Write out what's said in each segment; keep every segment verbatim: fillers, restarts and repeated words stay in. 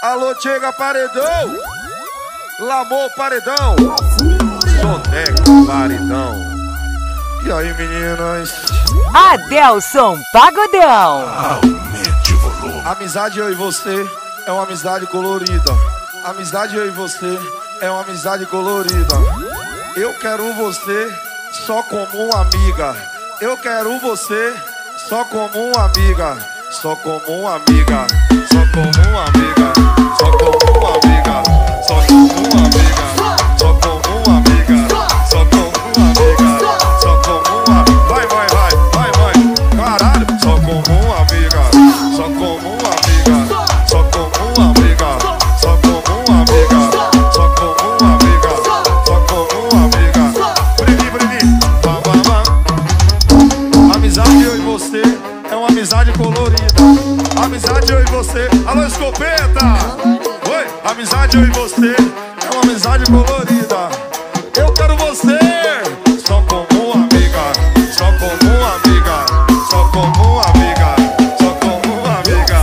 Alô, chega paredão. Lamou paredão. Soneca paredão. E aí, meninas? Adelson Pagodão. Aumente o volume. Amizade eu e você é uma amizade colorida. Amizade eu e você é uma amizade colorida. Eu quero você só como uma amiga. Eu quero você só como uma amiga. Só como uma amiga. Só como uma amiga. Só como uma amiga. Só como uma amiga. Só como uma amiga. Só como uma amiga. Só como uma. Vai, vai, vai, vai, vai. Caralho. Só como uma amiga. Só como uma amiga. Só como uma amiga. Só como uma amiga. Só como uma amiga. Só como uma amiga. Brini, Brini. Bam, bam, bam. Amizade eu e você é uma amizade colorida. Amizade eu e você. Alô, escopeta. Oi. Amizade eu e você é uma amizade colorida. Eu quero você só como uma amiga. Só como uma amiga. Só como uma amiga. Só como uma amiga.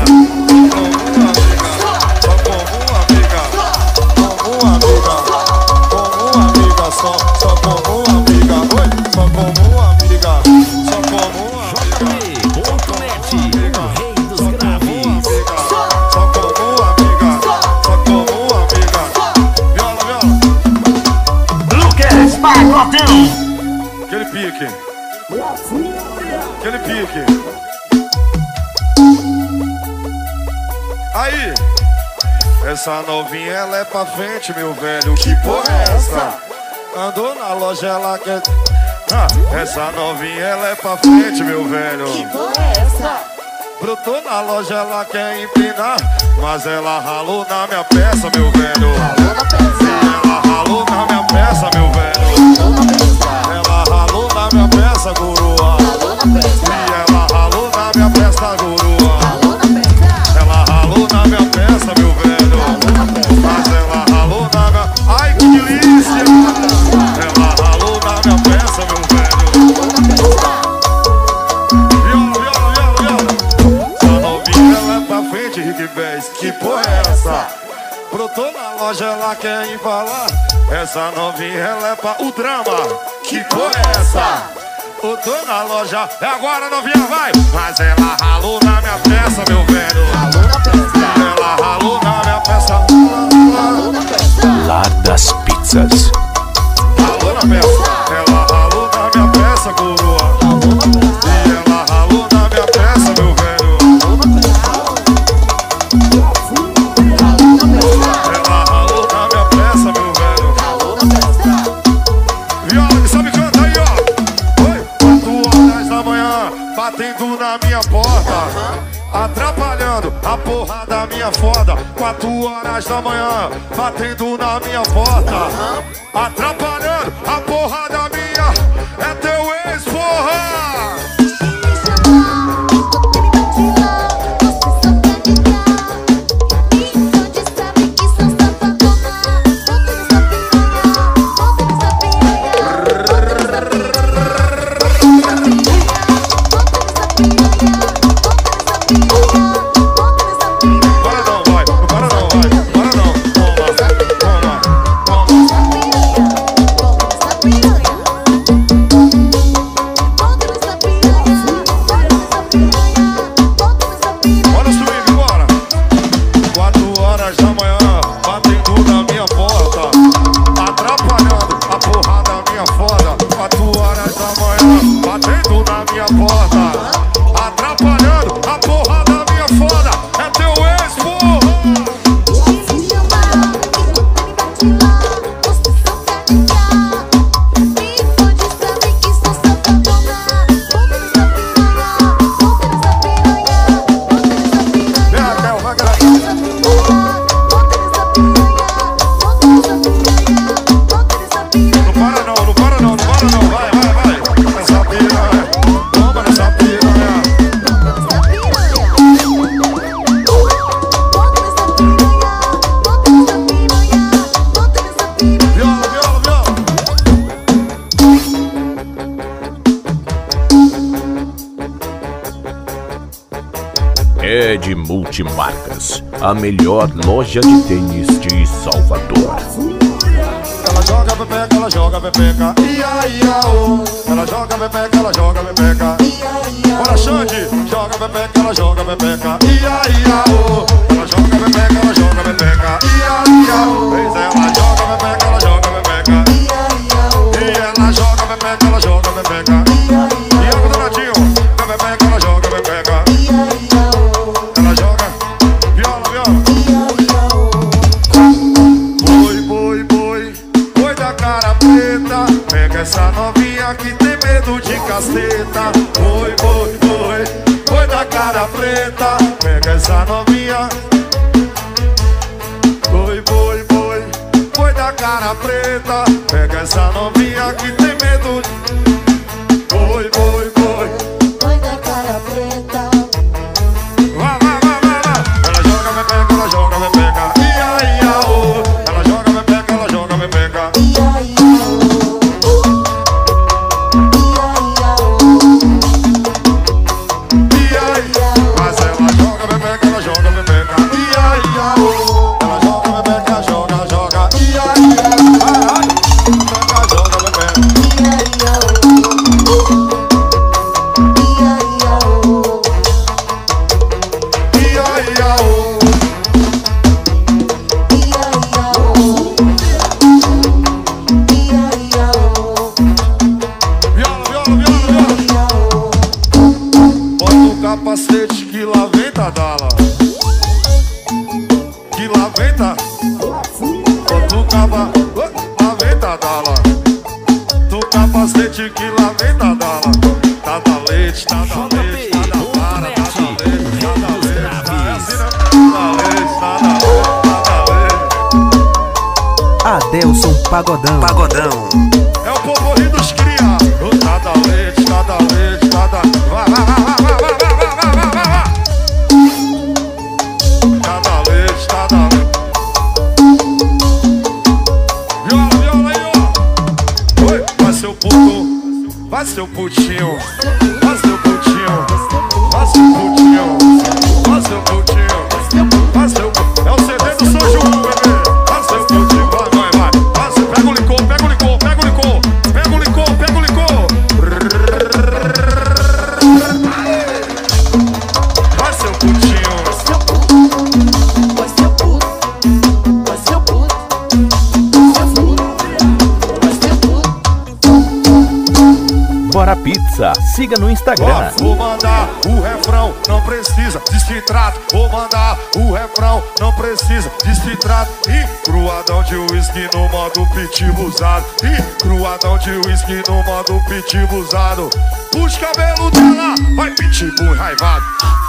Só como uma amiga. Como uma amiga. Como uma amiga. Só, só como uma amiga. Oi. Só como uma amiga. Só como uma amiga. Ponto net, o rei dos graves. Só como uma amiga. Só como uma amiga. Viola, viola. Lucas Pagodão. Aquele pique. Aquele pique. Aí. Essa novinha, ela é pra frente, meu velho. Que porra é essa? Andou na loja, ela quer... Ah, essa novinha, ela é pra frente, meu velho. Que porra é essa? Brotou na loja, ela quer empinar, mas ela ralou na minha peça, meu velho. Alô na peça. Ela ralou na minha peça, meu velho. Alô na peça. Ela ralou na minha peça, goroa. Alô na peça. E ela ralou na minha peça, goroa. Alô na peça. Ela ralou na minha peça, meu velho. Alô na peça. Mas ela ralou na minha... Ai, que delícia! Ela ralou na minha peça, meu velho. Alô na peça. Viola, viola, viola, viola. Essa novinha, ela é pra frente, Rick Bass. Que porra é essa? Brotou na loja, ela quer embalar. Essa novinha, ela é pra... O drama. Que porra é essa? Eu tô na loja, é agora, novinha, vai! Mas ela ralou na minha peça, meu velho. Alô na peça. Ela ralou na minha peça. Alô na peça. Lar das pizzas. Ralou na peça. Ela ralou na minha peça, coroa. Alô na peça. E ela ralou na minha peça, meu velho. Alô na peça. Alô na peça. Ela ralou na minha peça, meu velho. Alô na peça. Viola que sabe cantar aí, ó. Oi, quatro horas da manhã, batendo na minha porta, atrapalhando a porra da minha foda. Quatro horas da manhã, batendo na minha porta, atrapalhando a porra da minha. É teu ex, porra! Para não, vai, para não, vai, para não. Toma, toma, toma. Ed Multimarcas, a melhor loja de tênis de Salvador. Ela joga pepeca, ela joga pepeca, ia, ia, oh. Ela joga pepeca, ela joga pepeca. Bora, Xande, joga pepeca, ela joga pepeca, ia, ia, oh. Ela joga pepeca, ela joga pepeca, ia, ia, oh. Vez ela joga pepeca, ela joga pepeca, e ela joga pepeca, ela joga pepeca. E a Donatinho, joga pepeca, ela joga pepeca. Ela joga viola, viola. Boi, boi, boi, boi da cara preta. Pega essa novinha que tem medo de caceta. Boi, boi, boi, boi da cara preta. Pega essa novinha. Boi, boi, boi, boi da cara preta. Pega essa novinha que tem medo de... Boi, boi, boi, Boi da cara preta. vai, vai, vai, vai, vai. Ela joga pepeca, ela joga pepeca, ia, ia, oh. Ela joga pepeca, ela joga pepeca. Ia, ia, oh. Ia, ia, Ia, ia. Mas ela joga pepeca, ela joga pepeca, ia, ia, oh. Ela joga pepeca, joga, joga, ia, ia. Vai, vai. Pepeca, joga pepeca. ia, ia, oh. Ia, ia, oh. Ia, ia, oh. Ia, ia, oh. Ia, ia, oh. Viola, viola, viola, viola. Ia, oh. Bota o capacete que lá vem Tadala. Que lá vem tá. Bota o capa, lá vem Tadala. Do capacete que lá vem Tadala. Tadalete, Tadalete, Tadavara, Tadalete, Tadalete. É assim, né? Tadalete, Tadalete, Tadalete. Adelson Pagodão. Pagodão. É o povo rindo dos cria. O Tadalete, Tadalete, Tadalete. Vai, vai, vai, vai, vai, vai, vai, vai, vai, vai, vai. Tadalete, Tadalete. Viola, viola aí, ó. Oi, vai seu puto, vai seu putinho, vai seu putinho, vai seu putinho, vai seu putinho, vai seu putinho. É o C D do São João, bebê. Vai seu putinho, vai, vai, vai. Vai seu, pega o licor, pega o licor, pega o licor, pega o licor, pega o licor. Vai seu putinho. Vai ser puto. Vai ser puto. Vai ser puto. Vai ser puto. Bora Pizza, siga no Instagram. Ó, vou mandar o refrão, não precisa de se trata. Vou mandar o refrão, não precisa de se trata. E cruadão de uísque no modo pitbull usado. E cruadão de uísque no modo pitbull usado. Os cabelos dela vai pitbull enraivado.